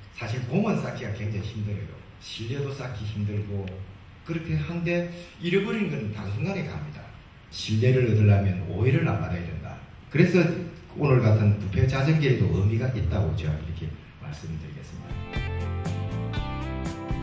사실 공은 쌓기가 굉장히 힘들어요. 신뢰도 쌓기 힘들고 그렇게 한데 잃어버리는 건 단순간에 갑니다. 신뢰를 얻으려면 오해를 안 받아야 된다. 그래서 오늘 같은 부패 자정계에도 의미가 있다고 제가 이렇게 말씀드리겠습니다.